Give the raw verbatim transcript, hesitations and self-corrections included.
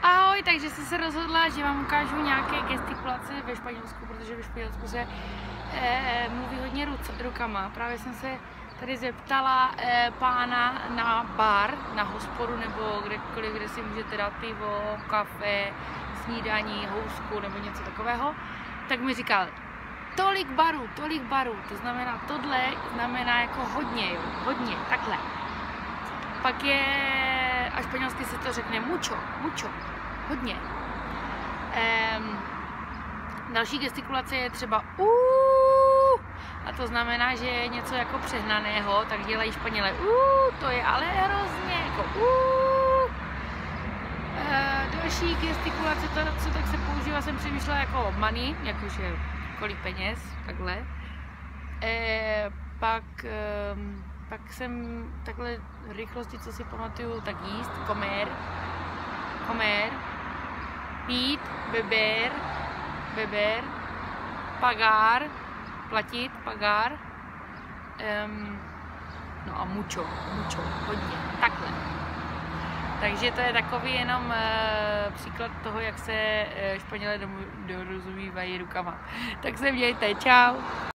Ahoj, takže jsem se rozhodla, že vám ukážu nějaké gestikulace ve Španělsku, protože ve Španělsku se e, mluví hodně ruc, rukama. Právě jsem se tady zeptala e, pána na bar, na hospodu nebo kdekoliv, kde si můžete dát pivo, kafe, snídaní, housku nebo něco takového. Tak mi říkal, tolik barů, tolik barů, to znamená, tohle znamená jako hodně, jo, hodně, takhle. Pak je, a španělsky se to řekne mucho, mucho, hodně. Um, další gestikulace je třeba uuu, a to znamená, že je něco jako přehnaného, tak dělají Španělé uuu, to je ale hrozně, jako uuu. Uh, další gestikulace, to, co tak se používá, jsem přemýšlela jako money, jakože kolik peněz, takhle. Uh, pak um, Pak jsem takhle v rychlosti, co si pamatuju, tak jíst, comer, comer, pít, beber, beber, pagar, platit, pagar, um, no a mucho, mucho, hodně, takhle. Takže to je takový jenom uh, příklad toho, jak se uh, Španělé dorozumívají rukama. Tak se mějte, čau!